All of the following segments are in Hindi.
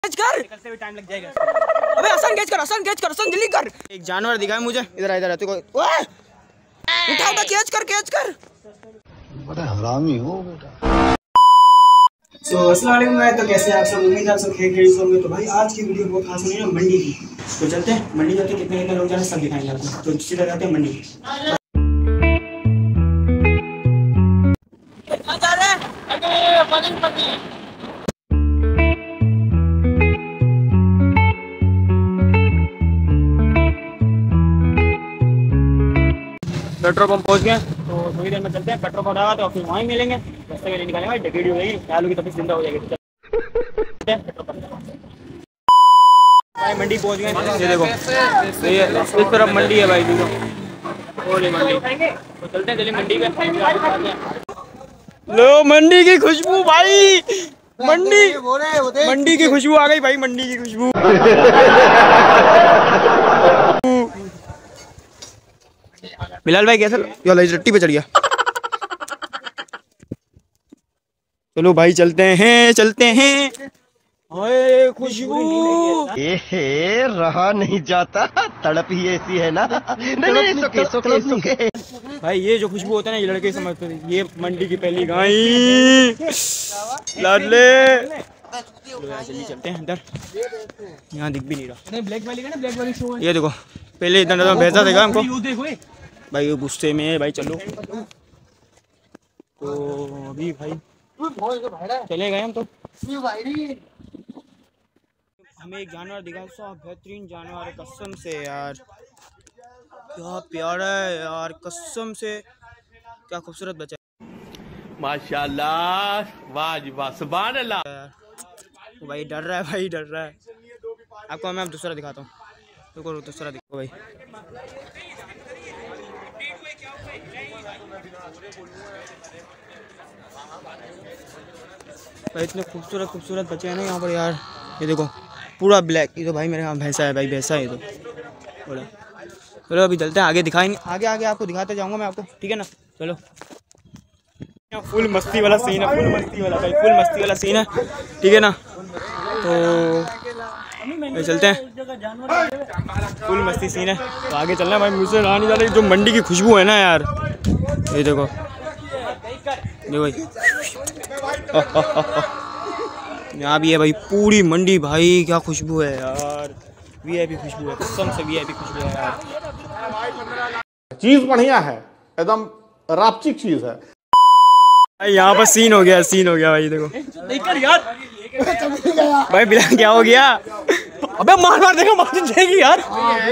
कैच कर, निकलते हुए टाइम लग जाएगा। अबे आसान कैच कर, आसान कैच कर, आसान जल्दी कर। एक जानवर दिखा है मुझे, इधर इधर तू उठा उठा, कैच कर, कैच कर। बड़ा हरामी हो बेटा। अस्सलाम वालेकुम गाइस, तो कैसे हैं आप सब? उम्मीद है आप सब खैरियत से होंगे। तो भाई आज की वीडियो बहुत खास होनी है मंडी की। तो चलते हैं मंडी, जाते कितने कितने लोग जा रहे हैं सब दिखाएंगे आपको। तो सीधा जाते हैं मंडी। जा रहे हैं पेट्रोल पंप पहुंच गए, तो थोड़ी देर में चलते हैं। पेट्रोल पंप आएगा तो फिर वहीं मिलेंगे, रास्ते में नहीं निकालेंगे, वीडियो होगी, आलू की तबीयत जिंदा हो जाएगी। भाई मंडी पहुंच गए, ये देखो ये इस तरफ मंडी है भाई, देखो और ये मंडी। तो चलते हैं चलिए मंडी पे। लो मंडी की खुशबू भाई, मंडी की खुशबू आ गई भाई, मंडी की खुशबू। बिलाल भाई कैसा रट्टी पे चढ़ गया। चलो भाई चलते हैं, चलते हैं। ओए खुशबू रहा नहीं जाता, तड़प ही ऐसी है ना। नहीं, सुके। भाई ये जो खुशबू होता है ना, ये लड़के समझते हैं ये मंडी की पहली गाय लाडले। जल्दी चलते हैं अंदर, यहाँ दिख भी नहीं रहा। ब्लैक वाली का ना, ब्लैक वाली शो है। ये देखो पहले इधर भेजा देगा हमको भाई, ये गुस्से में है भाई। चलो तो अभी भाई चले गए हम। तो हमें एक जानवर दिखा, सब बेहतरीन जानवर है कसम से यार, क्या प्यारा है यार कसम से, क्या खूबसूरत बच्चा माशाल्लाह, वाह जी वाह, सुभान अल्लाह। तो भाई डर रहा है, भाई डर रहा है। आपको मैं दूसरा दिखाता हूँ, रुको दूसरा दिखो भाई। भाई इतने खूबसूरत खूबसूरत बच्चे हैं ना यहाँ पर यार। ये देखो पूरा ब्लैक, ये तो भाई मेरे यहाँ भैंसा है भाई, भैंसा है ये तो बड़ा। चलो अभी चलते हैं आगे, दिखाएंगे आगे आगे आपको दिखाते जाऊँगा मैं आपको, ठीक है ना। चलो फुल मस्ती वाला सीन है, फुल मस्ती वाला भाई, फुल मस्ती वाला सीन है, ठीक है ना। तो चलते हैं, फुल मस्ती सीन है, तो आगे चलना है भाई। मुझसे रहा नहीं जा रही जो मंडी की खुशबू है ना यार। ये देखो भाई यहाँ भी है भाई पूरी मंडी भाई, क्या खुशबू है यार, वीआईपी खुशबू है कसम से, वीआईपी खुशबू है यार। चीज बढ़िया है, एकदम रापचिक चीज है भाई। यहाँ पर सीन हो गया, सीन हो गया भाई, देखो यार भाई बिला क्या हो गया। अबे मार देखो, मार जाएगी यार।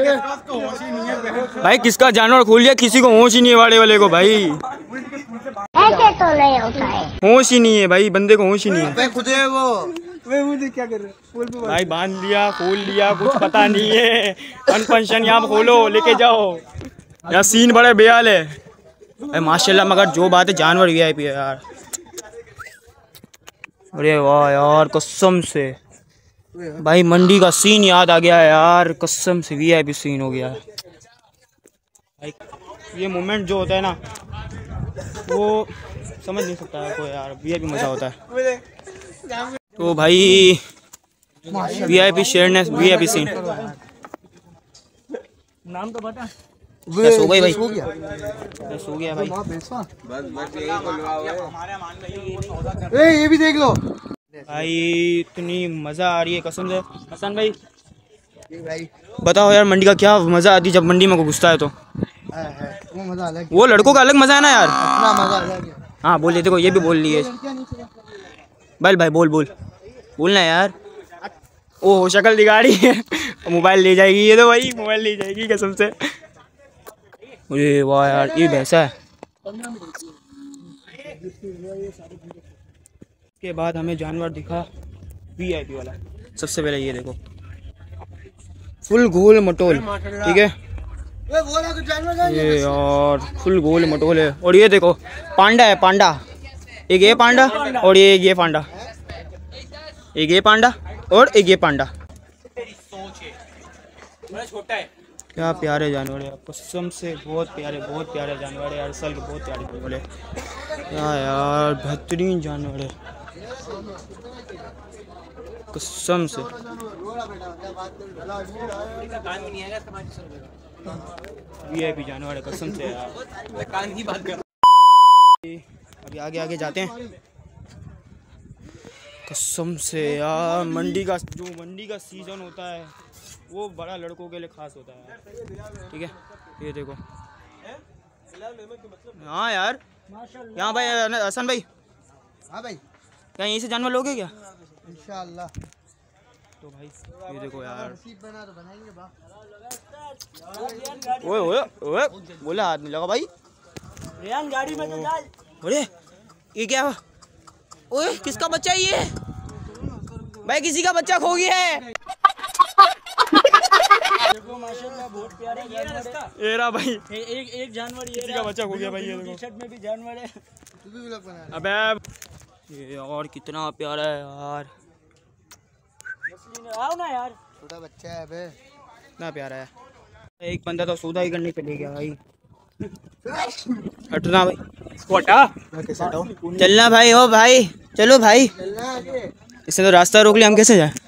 भाई किसका जानवर खोल लिया, किसी को होश ही नहीं है, वाले को भाई ऐसे तो नहीं होता है, होश ही नहीं है भाई, बंदे को होश ही नहीं है। खुद है वो मुझे क्या कर रहे भाई, बांध लिया, खोल लिया, कुछ पता नहीं है। अनपंशन यहाँ खोलो, लेके जाओ, यहाँ सीन बड़े बेहाल है भाई माशाल्लाह। मगर जो बात है जानवर वीआईपी है यार। अरे वाह यार कसम से भाई, मंडी का सीन याद आ गया है यार कसम से, वीआईपी सीन हो गया भाई। ये मोमेंट जो होता है ना, वो समझ नहीं सकता है कोई यार, वीआईपी मजा होता है। तो भाई वीआईपी शेयरनेस, वीआईपी सीन। नाम तो बता। सो गई भाई, सो गया भाई। ये भी देख लो भाई, इतनी मजा आ रही है कसम से। हसन भाई बताओ यार, मंडी का क्या मजा आती है जब मंडी में को घुसता है तो। वो मजा अलग, वो लड़कों का अलग मजा है ना यार। अपना मजा अलग है। हाँ बोल, देखो ये भी बोल लिए भाई, बोलना यार। ओ शक्ल दिखा रही है, मोबाइल ले जाएगी ये तो भाई, मोबाइल ले जाएगी कसम से। अरे वाह यार, ये भैंसा है। के बाद हमें जानवर दिखा वीआईपी वाला। सबसे पहले ये देखो फुल गोल मटोल, ठीक है ये यार, फुल गोल मटोल है। और ये देखो पांडा है, पांडा, एक ये पांडा और ये पांडा, एक ये पांडा और एक ये पांडा। क्या प्यारे जानवर है कसम से, बहुत प्यारे जानवर है यार, असल के बहुत प्यारे जानवर है क्या यार, बेहतरीन जानवर है। कसम से। VIP जानवर है कसम से यार। कान की बात कर। अभी आगे आगे जाते हैं। कसम से यार मंडी का सीजन होता है वो बड़ा लड़कों के लिए खास होता है। ठीक है ये देखो। हाँ यार यहाँ भाई हसन भाई। हाँ भाई क्या यहीं से जानवर लोगे क्या? इंशाल्लाह। तो भाई ये देखो यार। बना तो बनाएंगे बा। ओए ओए ओए बोला हाथ नहीं लगा भाई। रेहान गाड़ी में तो डाल। अरे ये क्या? ओए किसका बच्चा है ये? भाई किसी का बच्चा खो गया है। देखो माशाल्लाह बहुत प्यारे जानवर है। ये रहा भाई एक जानवर ये किसी का बच्चा खो गया भाई। ये देखो टी-शर्ट में भी जानवर है। तू भी व्लॉग बना। अबे ये और कितना प्यारा है यार। आओ ना यार छोटा बच्चा है बे। कितना प्यारा है। एक बंदा तो सौदा ही करने पे ले गया भाई। हटना भाई हटा। चलना भाई हो भाई चलो भाई। इसने तो रास्ता रोक लिया हम कैसे जाए?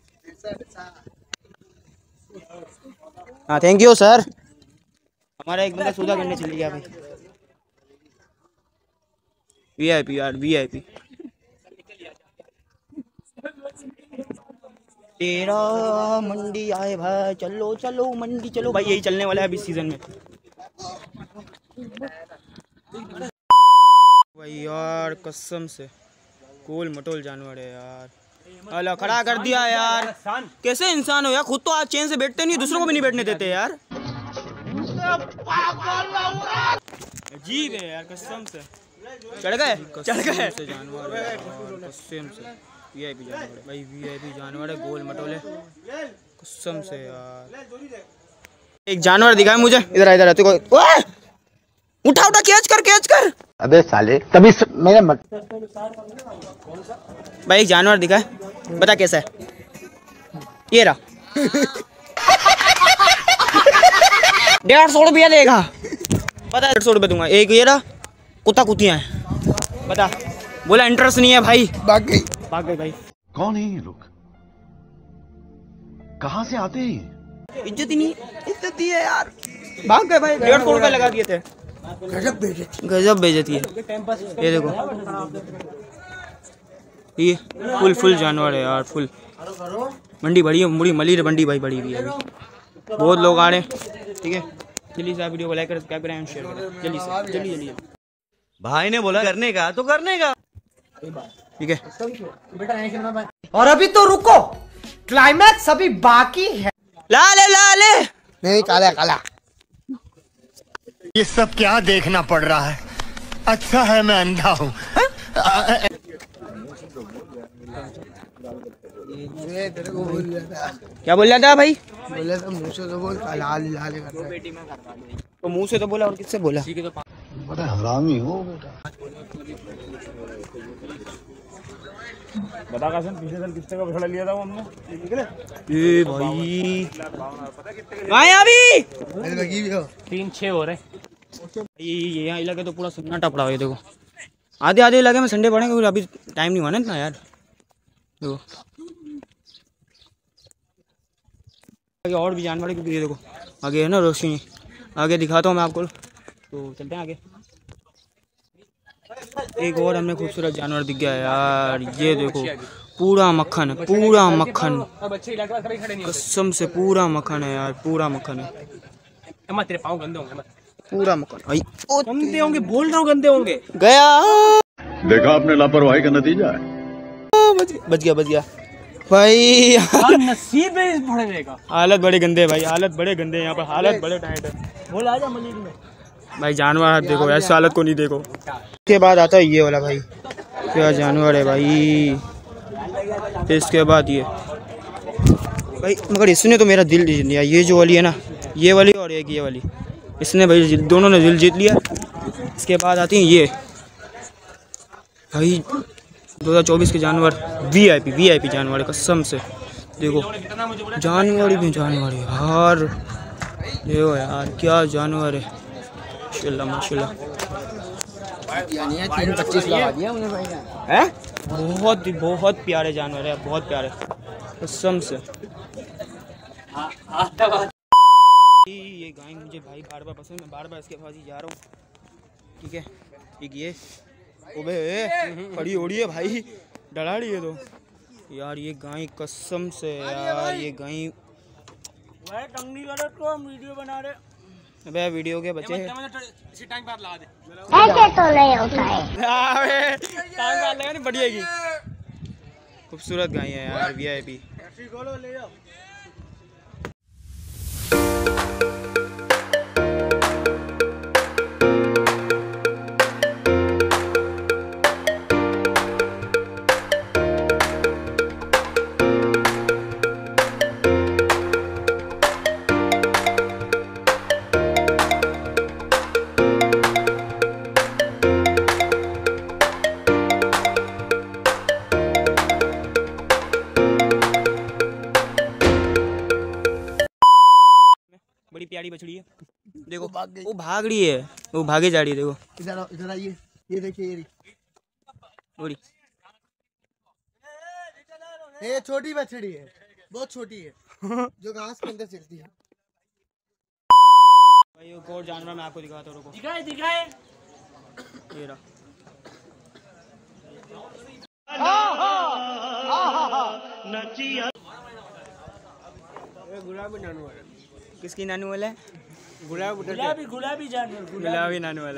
हाँ थैंक यू सर। हमारा एक बंदा सौदा करने चले गया भाई। VIP यार VIP। तेरा मंडी आए भाई चलो चलो मंडी चलो भाई। यही चलने वाला है अभी सीजन में भाई यार कसम से गोल मटोल जानवर है यार। अल्लाह खड़ा कर दिया यार। कैसे इंसान हो यार? खुद तो आज चैन से बैठते नहीं दूसरों को भी नहीं बैठने देते यार। अजीब है यार कसम से। चढ़ गए जानवर है कसम से। VIP जानवर है भाई VIP जानवर है गोल मटोले कसम से यार। एक जानवर दिखा है मुझे। इधर इधर आते को उठा उठा कैच कर। अबे साले तभी मेरे मत। भाई एक जानवर दिखा है बता कैसा है? ये रहा। 150 रुपया देगा पता। 150 रुपये दूंगा। एक ये रहा कुत्ता कुतियाँ है बता। बोला इंटरेस्ट नहीं है भाई। भाग गई भाई। कौन है ये लोग? कहाँ से आते हैं? इज्जत ही नहीं। इज्जत ही है यार। भाग गए भाई। 150 रुपये लगा दिए थे। गजब बेइज्जती है। ये देखो ये फुल जानवर है यार फुल। मंडी बड़ी है मुड़ी मली मंडी भाई बड़ी भी है। बहुत लोग आ रहे हैं। ठीक है जल्दी से वीडियो को लाइक कर सब्सक्राइब करें शेयर करें जल्दी। भाई ने बोला करने का तो करने का। ठीक है और अभी तो रुको क्लाइमैक्स अभी बाकी है। ला ले नहीं काला। ये सब क्या देखना पड़ रहा है? अच्छा है मैं अंधा हूँ। क्या बोल रहा था भाई? बोले तो मुँह से तो बोल लाल तो मुंह से तो बोला और किससे बोला? बड़ा हरामी हो बेटा। बता कासिम पिछले साल किससे का बछड़ा लिया था वो हमने? ए भाई कहाँ है अभी? 3-6 हो रहे। ये यहाँ इलाके तो पूरा सन्नाटा पड़ा हुआ है। देखो आधे इलाके में संडे पड़ेंगे अभी टाइम नहीं हुआ ना इतना यार। देखो आगे और भी जानवर है क्योंकि ये देखो आगे है ना रोशनी। आगे दिखाता हूँ मैं आपको। तो चलते हैं आगे। एक और हमें खूबसूरत जानवर दिख गया यार। ये देखो पूरा मक्खन कसम से पूरा मक्खन है यार। पूरा मक्खन है। तेरे पाँव गंदे होंगे पूरा मक्खन गंदे होंगे। बोल रहा हूँ गंदे होंगे। गया देखा आपने लापरवाही का नतीजा है। बच गया भाई। नसीब है इस भड़वे का। हालत बड़े गंदे भाई। हालत बड़े गंदे यहाँ पर। हालत बड़े टाइट है। बोल आजा मलिक में भाई जानवर देखो ऐसी हालत को नहीं देखो। इसके बाद आता है ये वाला भाई। क्या जानवर है भाई। फिर इसके बाद ये भाई मगर इसने तो मेरा दिल जीत लिया। ये जो वाली है ना ये वाली और एक ये वाली इसने भाई दोनों ने दिल जीत लिया। इसके बाद आती हैं ये भाई 2024 के जानवर VIP जानवर है कसम से। देखो जानवर भी जानवर यार। देखो यार क्या जानवर है माशाल्लाह। 3-25 लगा दिया हमने भाई। है बहुत प्यारे जानवर है बहुत प्यारे। कसम से। ये गाय मुझे भाई बार बार पसंद, मैं बार बार इसके पास ही जा रहा हूँ, ठीक है। एक ये ओबे खड़ी ओड़ी है भाई, डरा रही है तो यार ये गाय कसम से यार, ये गाय वीडियो बना रहे। अबे वीडियो के बच्चे ऐसे तो नहीं होता है। नहीं बढ़िया की खूबसूरत गाय है यार, VIP। बड़ी प्यारी बछड़ी है, देखो वो भाग रही है, वो भागे जा रही है, देखो इधर आइए, ये देखिए बड़ी ये छोटी बछड़ी है, बहुत छोटी है, जो घास के अंदर चलती है। भाई एक और जानवर मैं आपको दिखाता हूँ, रुको। दिखाए ये रहा। गुलाबी नानू वाला, किसकी नानू वाला है? गुलाबी जानवर गुलाबी नानू वाला।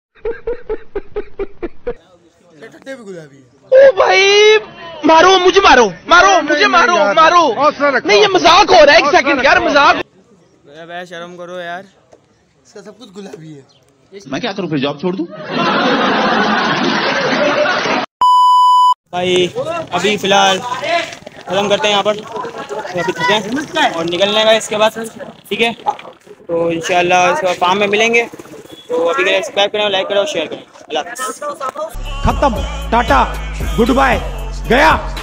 टट्टे भी गुलाबी है। ओ भाई मारो मुझे, मारो मारो मुझे, मारो मारो। नहीं ये मजाक हो रहा है, एक सेकंड यार, मजाक। अबे शर्म करो यार, इसका सब कुछ गुलाबी है। मैं क्या करूं फिर, जॉब छोड़ दूं? भाई अभी फिलहाल खत्म करते हैं यहाँ पर, तो अभी थके हैं और निकलने का इसके बाद, ठीक है। तो इंशाल्लाह इसके बाद फार्म में मिलेंगे। तो अभी के लिए सब्सक्राइब करें, लाइक करें और शेयर करें। अल्लाह हाफ़िज़। खत्म, टाटा, गुड बाय, गया।